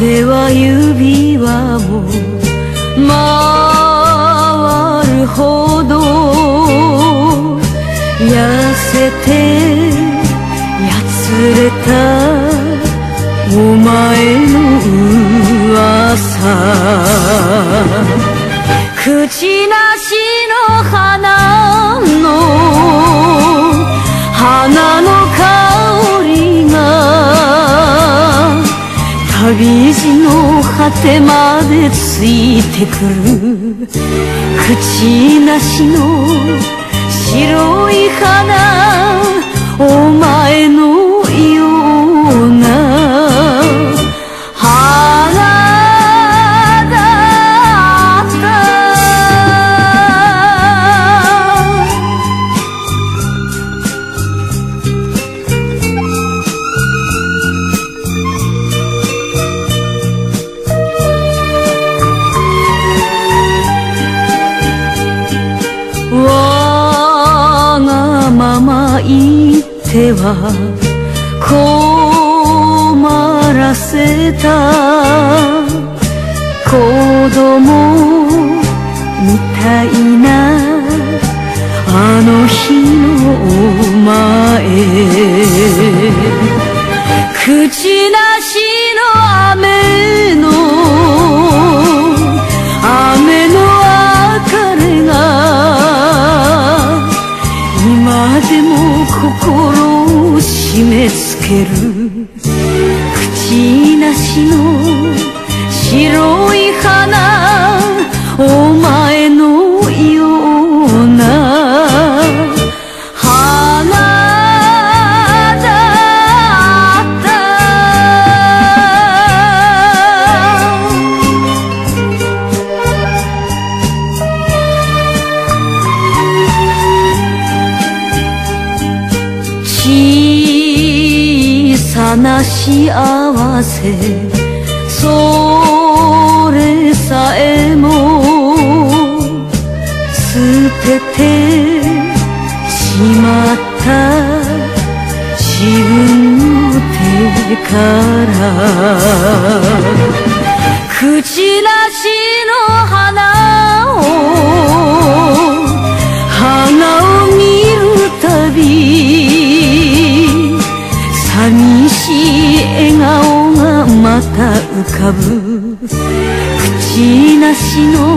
では指輪も回るほど痩せてやつれたお前の噂口なしの花の香りが旅路の果てまでついてくる口なしの白い花お前のような花だったわがまま言っては困らせた子供みたいなあの日の前口なしの雨の別れが今でも心を締め付ける口なしの白い花お前のような花だった小さな幸せそれさえも捨ててしまった自分の手から口なしの花を見るたび寂しい笑顔がまた浮かぶ口なしの